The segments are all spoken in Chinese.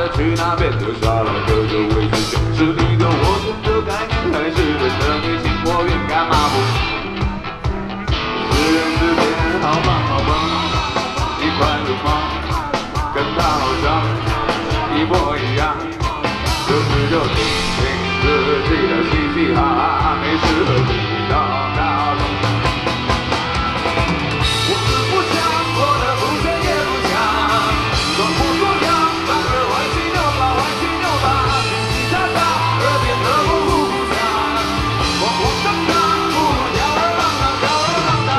的去哪边留下来的就会实现。是你的我选的概念，还是人的内心我愿干嘛不？是人之间，好棒好棒，你快乐吗？跟他好像一模一样，就听听自己的嘻嘻哈哈，没事何必闹闹腾。我是不想过得不想也不想，装模作样，反而歪七扭八，歪七扭八，叽叽喳喳，耳边的不响，慌慌张张，不如吊儿郎当，吊儿郎当。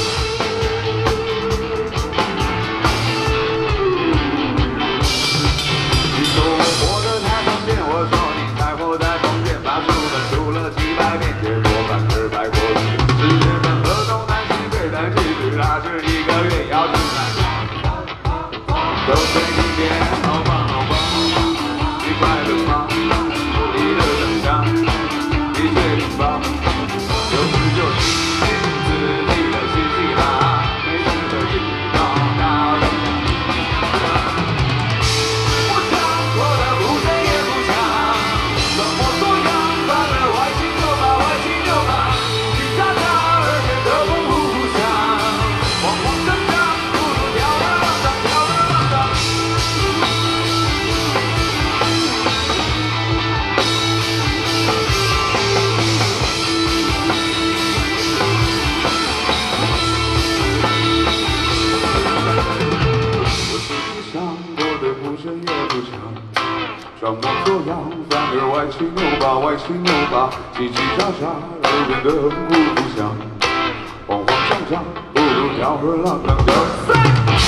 你说我活得太方便，我说你太活在疯癫，把书本读了几百遍，结果反而白活一遍。世界上何种难题对，但其实它是一个月要吃饭。都随你便，好棒好棒，你快乐吗？你的长相，你最明白，有时就听听自己的嘻嘻哈哈，没事的一闹闹腾。我想过得不想也不想，装模作样，反而歪七扭八，歪七扭八，叽叽喳喳，耳边的风呼呼响，慌慌张张，不如吊儿郎当，吊儿郎当。我自己想过的不深也不强，装模作样，反而歪七扭八，歪七扭八，叽叽喳喳，耳边的呼呼响，慌慌张张，不如吊儿郎当，吊儿郎当。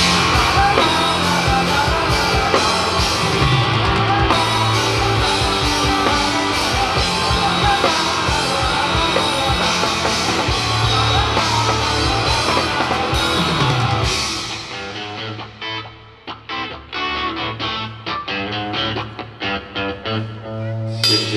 谢谢。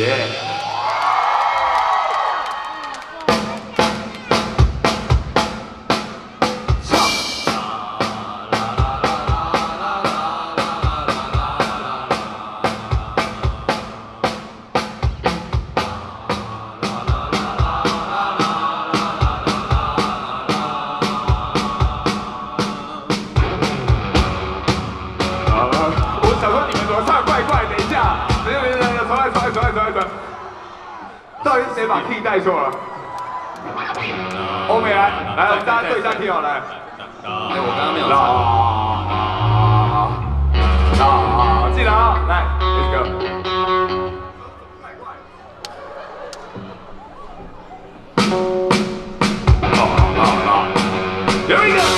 我想说你们怎么唱怪怪？等一下，没有，重来。到底是谁把 key 带错了？欧美来，我们大家对一下 key 好来。 我刚刚没有唱。 记得啊，来 ，Let's go。有一个。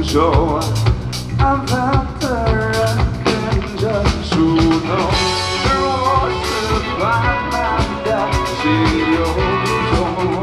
手，安排的人跟着树洞，而我是慢慢的心有重。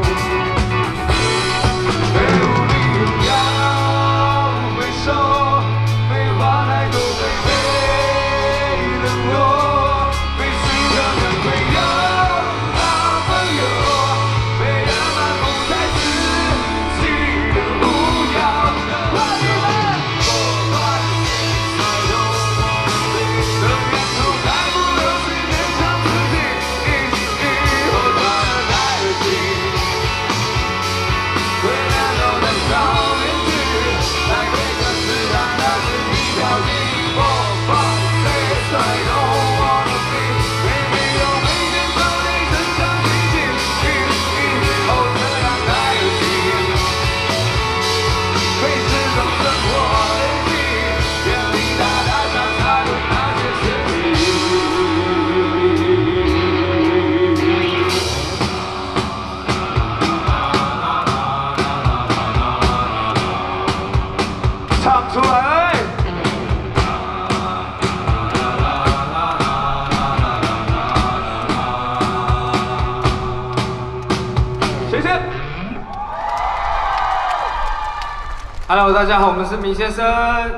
没有理由要回首，废话太多会被冷落，被时刻的会有好朋友，被人们不再自己的不要的话语们，我把所有我的源头再不流失，勉强自己活得太近。虽然都在少年时，在每个时代那是一条街。我把谁don't wanna be， baby， 有每天早点真相清醒，哦，这样才有劲。被这种生活累积，远离大大小小的那些事情。唱出来！谢谢。Hello， 大家好，我们是米先生。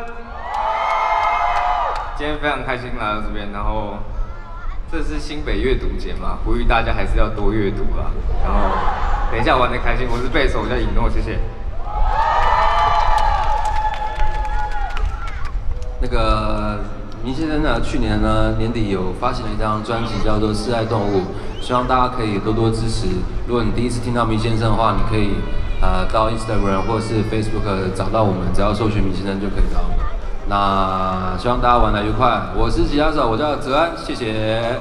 今天非常开心来到这边，然后这是新北阅读节嘛，呼吁大家还是要多阅读啦。然后等一下玩得开心，我是贝手，我叫尹诺，谢谢。 那个明先生呢，去年呢年底有发行了一张专辑，叫做《示爱动物》，希望大家可以多多支持。如果你第一次听到明先生的话，你可以到 Instagram 或者是 Facebook 找到我们，只要搜寻明先生就可以找我们。那希望大家玩得愉快。我是吉他手，我叫泽安，谢谢。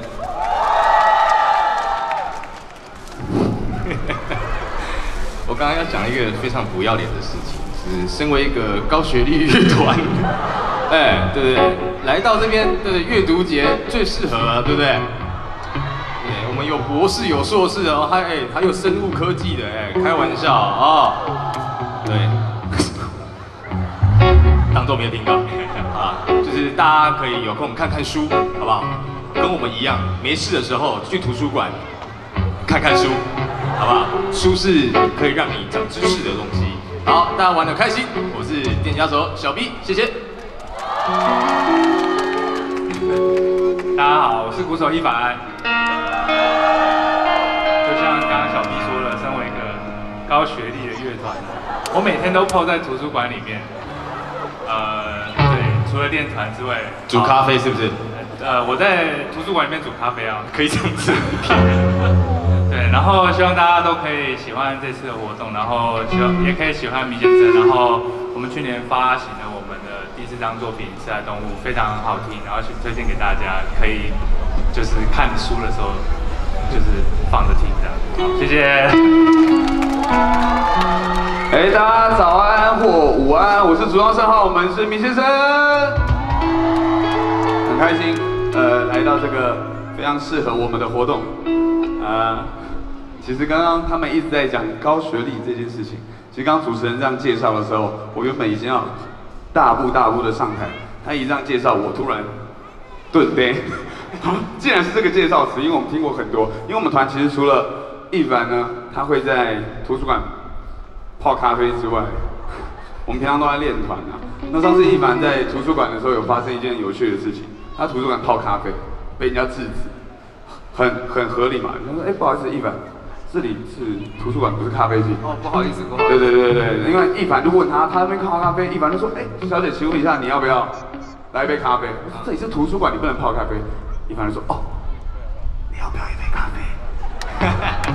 我刚刚要讲一个非常不要脸的事情，是身为一个高学历乐团，哎，对不对？来到这边的阅读节最适合了，对不对？对，我们有博士有硕士哦，还有生物科技的，开玩笑啊、哦，对，当作没有听到啊，就是大家可以有空看看书，好不好？跟我们一样，没事的时候去图书馆看看书。好不好？书是可以让你长知识的东西。好，大家玩得开心。我是电吉他手小 B， 谢谢。 大家好，我是鼓手一凡。就像刚刚小 B 说了，身为一个高学历的乐团，我每天都泡在图书馆里面。对，除了练团之外， 煮咖啡是不是？ 我在图书馆里面煮咖啡啊， 可以这样子。 对，然后希望大家都可以喜欢这次的活动，然后也可以喜欢米先生。然后我们去年发行了我们的第4张作品《示爱动物》，非常好听，然后推荐给大家，可以就是看书的时候就是放着听这样。好，谢谢。 大家早安或午安，我是主唱盛浩，我们是米先生，很开心，来到这个非常适合我们的活动。其实刚刚他们一直在讲高学历这件事情。其实刚刚主持人这样介绍的时候，我原本已经要大步的上台，他一这样介绍，我突然顿呆。既然是这个介绍词，因为我们听过很多，因为我们团其实除了一凡呢，他会在图书馆泡咖啡之外，我们平常都在练团啊。那上次一凡在图书馆的时候，有发生一件有趣的事情，他图书馆泡咖啡被人家制止。很合理嘛？他说：“不好意思，一凡，这里是图书馆，不是咖啡厅。” 哦，不好意思，不好意思。 对，因为一凡就问他那边泡咖啡，一凡就说：“小姐，请问一下，你要不要来一杯咖啡？”我说：“这里是图书馆，你不能泡咖啡。”一凡就说：“哦，你要不要一杯咖啡？”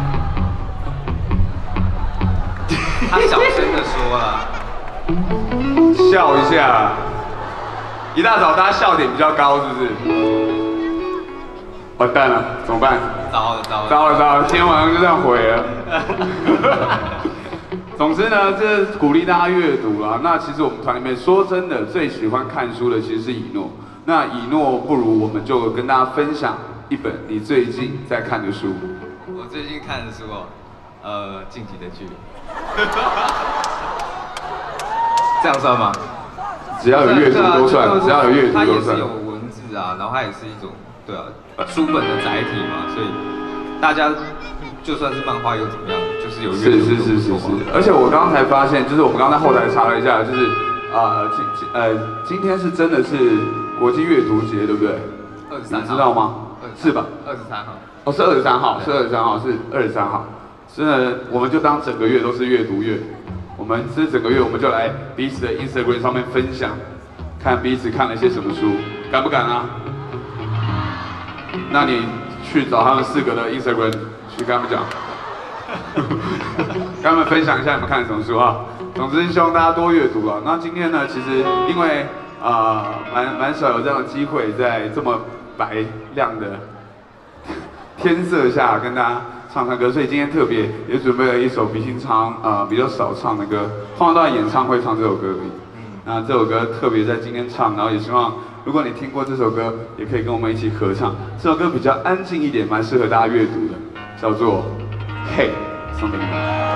他小声的说了， 笑一下。一大早大家笑点比较高，是不是？完蛋了，怎么办？糟了，今天晚上就这样毁了。总之呢，这鼓励大家阅读啦。那其实我们团里面说真的，最喜欢看书的其实是以诺。那以诺，不如我们就跟大家分享一本你最近在看的书。 我最近看的书哦，晋级的剧。这样算吗？ 只要有阅读都算，只要有阅读它都算。 也是有文字啊，然后它也是一种对啊书本的载体嘛，所以大家就算是漫画又怎么样，就是有阅读是。而且我刚才发现，就是我们刚才后台查了一下，就是今天是真的是国际阅读节，对不对？23号，你知道吗？是吧 ？23号。 哦，是23号，是23号，是23号。真的，我们就当整个月都是阅读月。我们这整个月，我们就来彼此的 Instagram 上面分享，看彼此看了些什么书，敢不敢啊？那你去找他们4个的 Instagram 去跟他们讲，跟他们分享一下你们看什么书啊。总之，希望大家多阅读啊。那今天呢，其实因为蛮少有这样的机会，在这么白亮的天色下跟大家唱歌，所以今天特别也准备了一首平常比较少唱的歌，通常都在演唱会唱这首歌而已。那这首歌特别在今天唱，然后也希望如果你听过这首歌，也可以跟我们一起合唱。这首歌比较安静一点，蛮适合大家阅读的，叫做《Hey》，送给你们。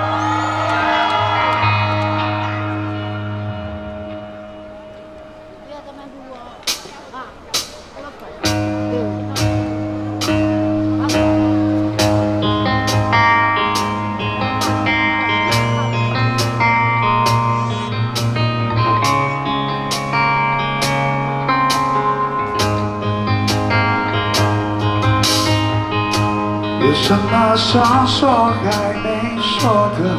有什么想说还没说的？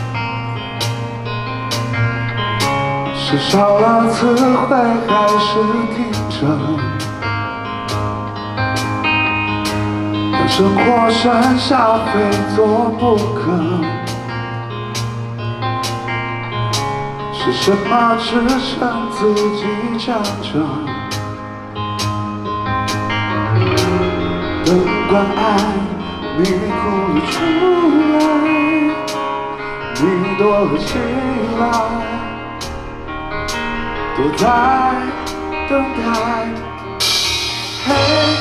是少了词汇还是停着？让生活剩下非做不可？是什么支撑自己站着？灯光暗，你哭了出来，你躲了起来，躲在等待。嘿，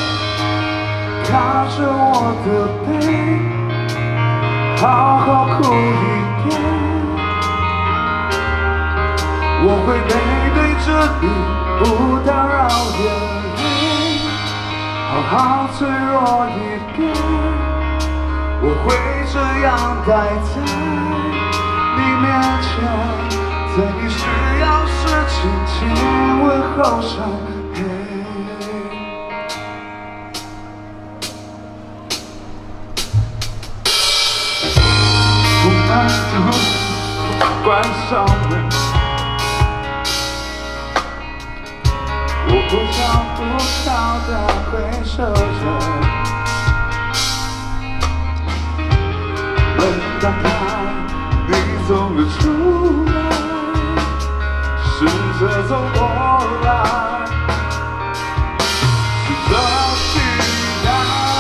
靠着我的背，好好哭一遍。我会背对着你，不打扰别人，好好脆弱一点。我会这样待在你面前，在你需要时轻轻问候声。不满足，关上门。我不想不晓得会守着。门打开，你走了出来，试着走过来，试着期待。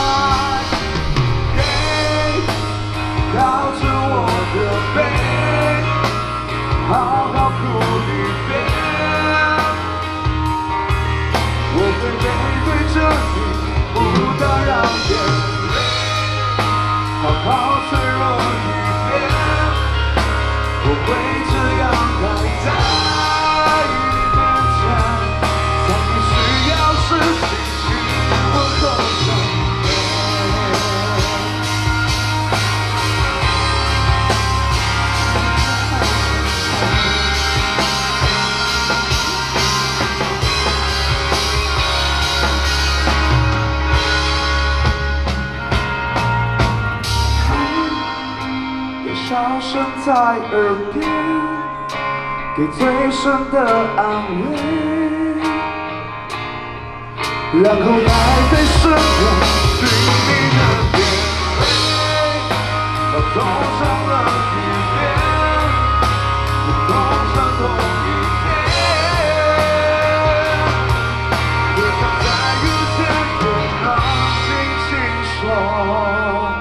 嘿，靠着我的背，好好哭一遍。我会背对着你，不打扰别人，好好脆弱一点。我会这样待在你面前，在你需要时轻轻问候声。小声在耳边，给最深的安慰，然后摆在身边，对你的眼泪，我走上了一遍，我走上同一遍，多想再遇见我，让心情说。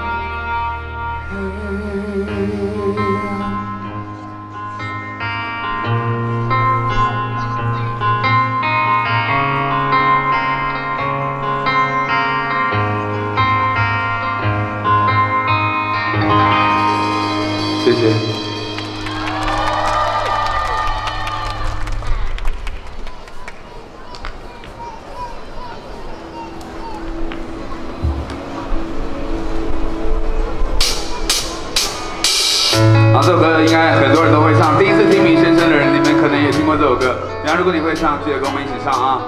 谢谢。 歌应该很多人都会唱，第一次听明先生的人，你们可能也听过这首歌。然后如果你会唱，记得跟我们一起唱啊！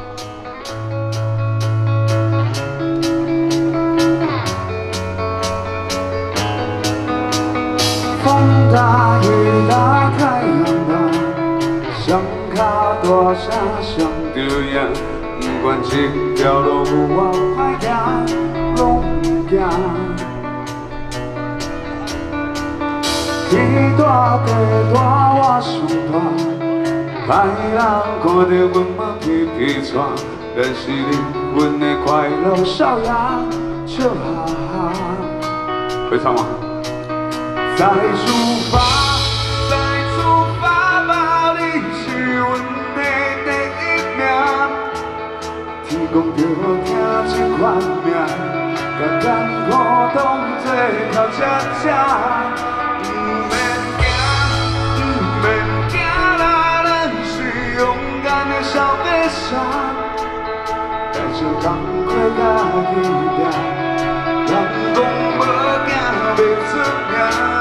风大雨大太阳大，想卡多少想这样，不管这条路我快行，拢行。天大地大我上大，歹人看到阮要皮皮喘，但是你阮的快乐笑容笑哈哈。 会唱吗？ 再出发，再出发吧，你是阮的第一名。天公着听这款命，甲艰苦当作头车车。不免惊啦，咱是勇敢的小飞侠，带着工课甲去拼，人讲无惊袂出名。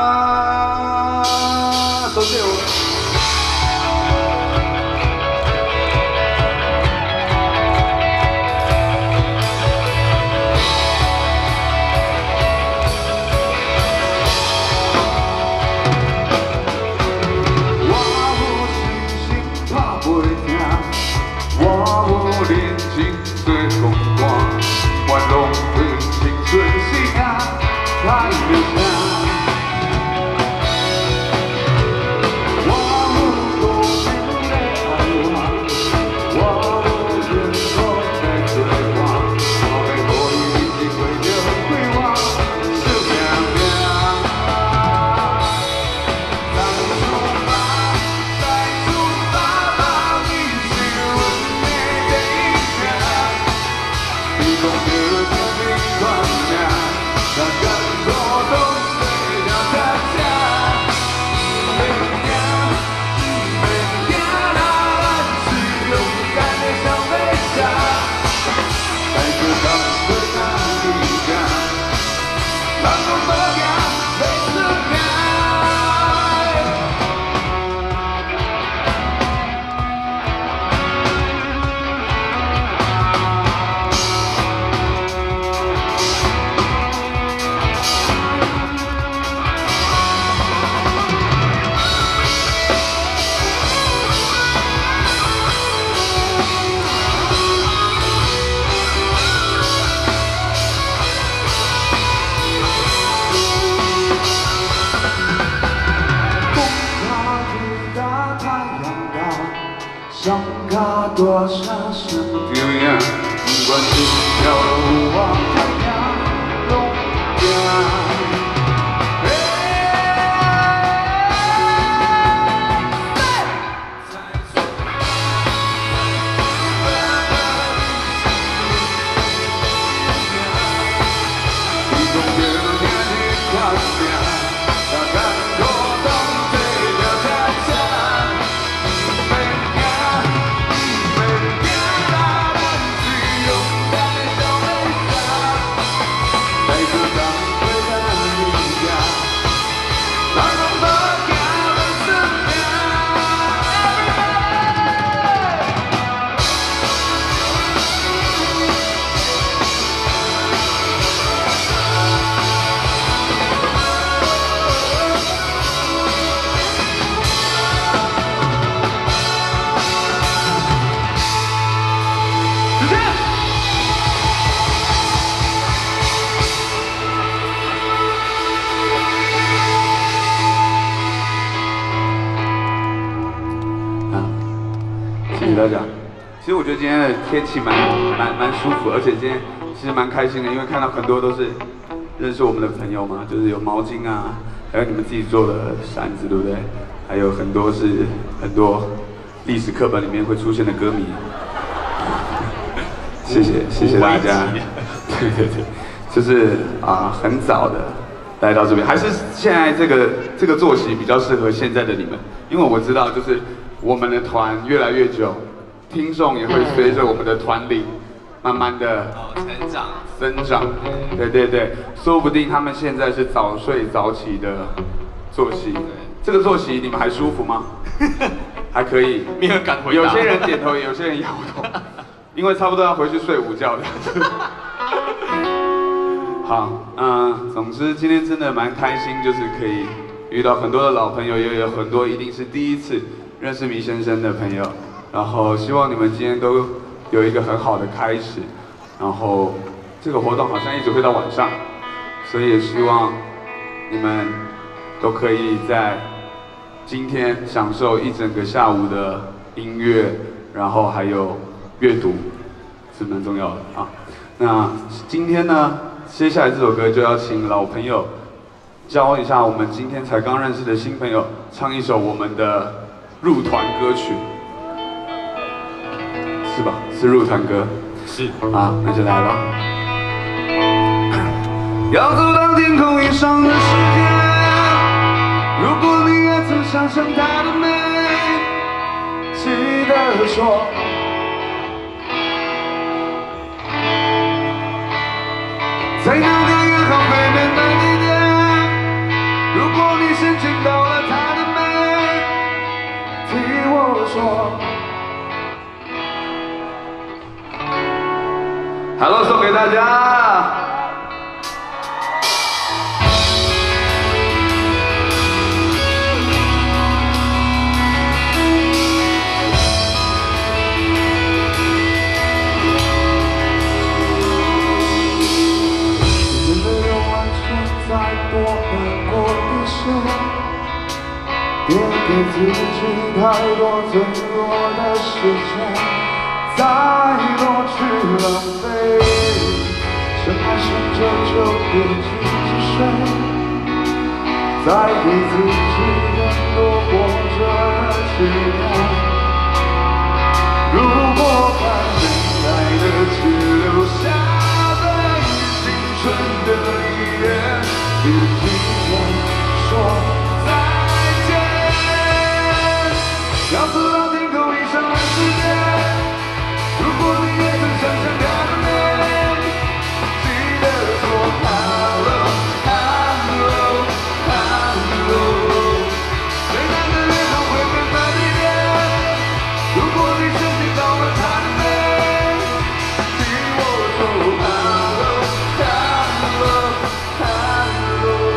多谢我。 认真做公干，我浪费青春时间太明显。我有多想要爱我，我有忍受在做我，我要予伊一直过着快活，笑拼拼。再出发吧，你是阮的第一名。天公着天命款命，让艰苦当作条车车。不免惊，不免惊啦，咱是勇敢的小飞侠，带着工课甲去拼，人讲无惊袂出名。想卡多少想这样，不管这条路我快行，拢行。谢谢大家。其实我觉得今天的天气蛮舒服，而且今天其实蛮开心的，因为看到很多都是认识我们的朋友嘛，就是有毛巾啊，还有你们自己做的扇子，对不对？还有很多是很多历史课本里面会出现的歌迷。谢谢大家。对，就是很早的来到这边，还是现在这个作息比较适合现在的你们，因为我知道就是我们的团越来越久，听众也会随着我们的团龄慢慢的增长。对，说不定他们现在是早睡早起的作息。这个作息你们还舒服吗？还可以。 没人敢回答。 有些人点头，有些人摇头，因为差不多要回去睡午觉的。好，总之今天真的蛮开心，就是可以遇到很多的老朋友，也有很多一定是第一次认识迷先生的朋友。然后希望你们今天都有一个很好的开始。然后这个活动好像一直会到晚上，所以也希望你们都可以在今天享受一整个下午的音乐，然后还有阅读，是蛮重要的啊。那今天呢，接下来这首歌就要请老朋友教一下我们今天才刚认识的新朋友，唱一首我们的入团歌曲，是吧？是入团歌。 是啊，那就来了。要走到天空以上的世界，如果你也曾想象它的美，记得说。在那个远航飞远的地点，如果你先见到了它的美，替我说。Hello， 送给大家。真的有完全再多难过一些，别给自己太多脆弱的时间。再多去浪费，想爱醒着就别继续睡，再给自己更多活着的机会。如果还没来得及留下的青春的一页，别急着说再见。要走到天空以上的世界。如果你也曾想象它的美，记得说 Hello Hello Hello， 在那个远航会远的地点，如果你先见到了它的美，替我说 Hello Hello Hello。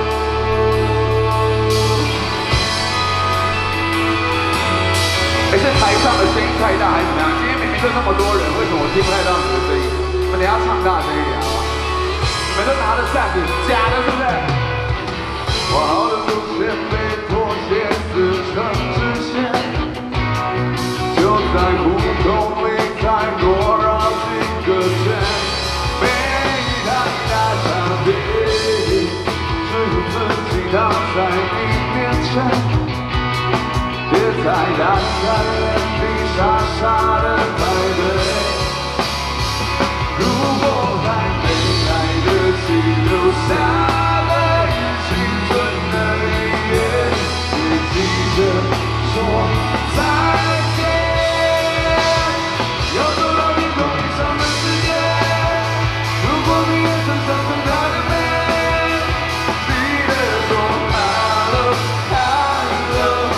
是台上的声音太大还是怎么样？今天明明就那么多人，为什么我听不太到你们的声音？你们等一下唱大声一点好吗？你们都拿着扇子，假的是不是？我好的路线被妥协撕成直线，就在胡同里再多绕几个圈，没太大差别，只有自己躺在你面前。别再单在原地傻傻的排队，如果还没来得及留下的青春的一页，别急着说再见。要走到天空以上的世界，如果你也曾想象它的美，记得说 Hello Hello。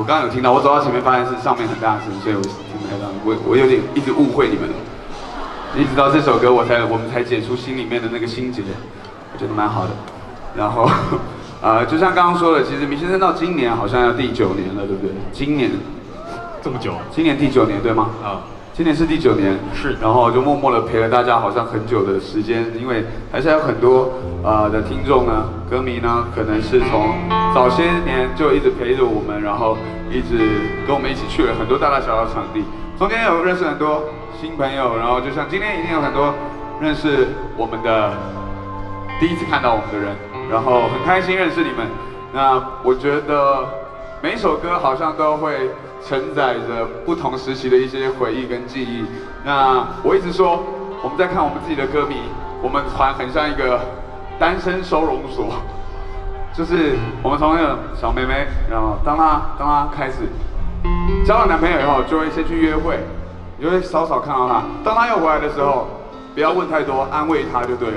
我刚刚有听到，我走到前面发现是上面很大声，所以我听不太到。我有点一直误会你们了，一直到这首歌我们才解除心里面的那个心结，我觉得蛮好的。然后就像刚刚说的，其实米先生到今年好像要第9年了，对不对？今年这么久， 今年第9年对吗？今年是第9年， 是。 然后就默默的陪了大家好像很久的时间，因为还是有很多的听众呢，歌迷呢，可能是从早些年就一直陪着我们，然后一直跟我们一起去了很多大大小小的场地，中间有认识很多新朋友，然后就像今天一定有很多认识我们的第一次看到我们的人，然后很开心认识你们。那我觉得每一首歌好像都会承载着不同时期的一些回忆跟记忆。那我一直说，我们在看我们自己的歌迷，我们团很像一个单身收容所，就是我们从那个小妹妹，然后当她开始交了男朋友以后，就会先去约会，你就会少少看到她。当她又回来的时候，不要问太多，安慰她就对了。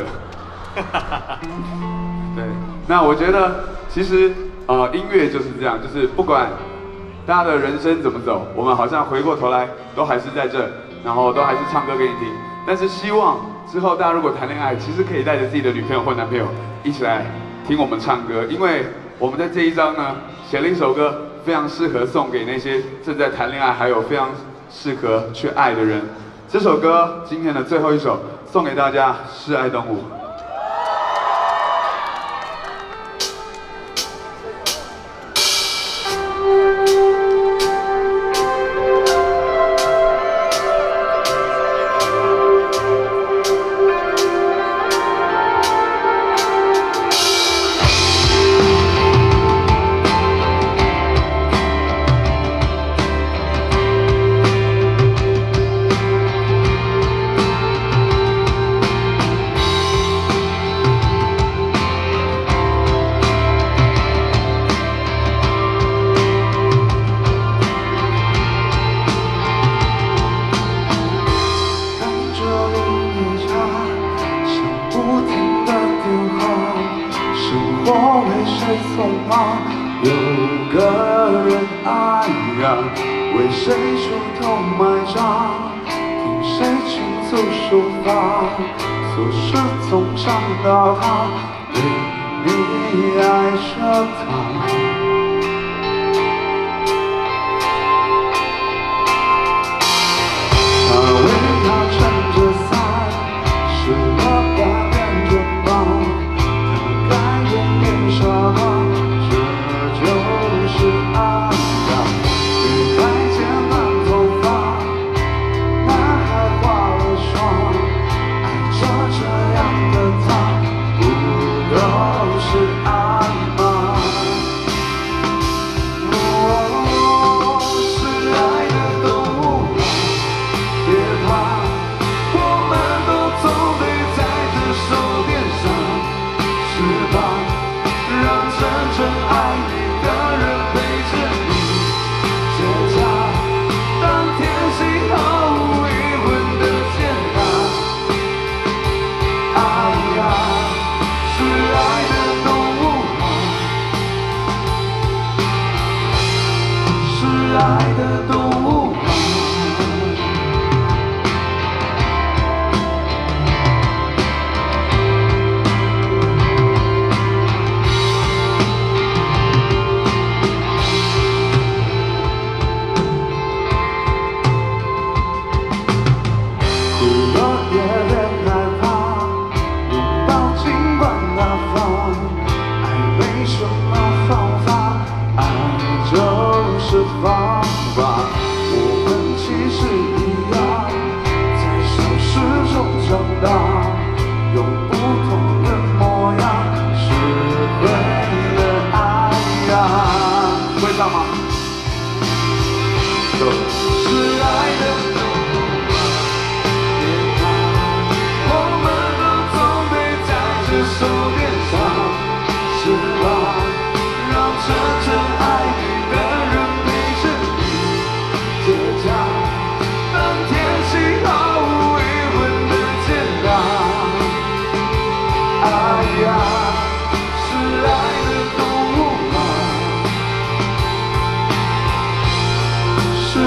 对，那我觉得其实音乐就是这样，就是不管大家的人生怎么走，我们好像回过头来都还是在这，然后都还是唱歌给你听。但是希望之后大家如果谈恋爱，其实可以带着自己的女朋友或男朋友一起来听我们唱歌，因为我们在这一章呢写了一首歌，非常适合送给那些正在谈恋爱，还有非常适合去爱的人。这首歌今天的最后一首，送给大家，《示爱动物》。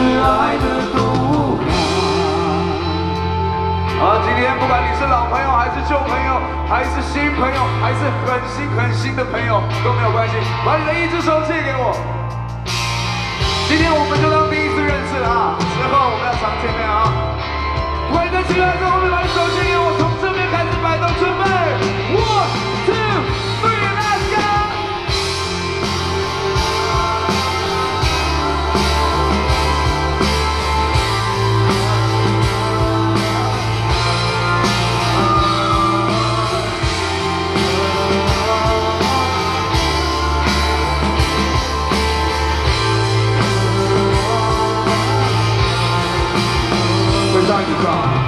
爱的动物今天不管你是老朋友还是旧朋友，还是新朋友，还是很新的朋友都没有关系，把你的一只手借给我。今天我们就当第一次认识了之后我们要常见面不管你在起来之后，我们把你手借给我，从这边开始摆动，准备 ，1, 2, 3，let's go！ 会上一个。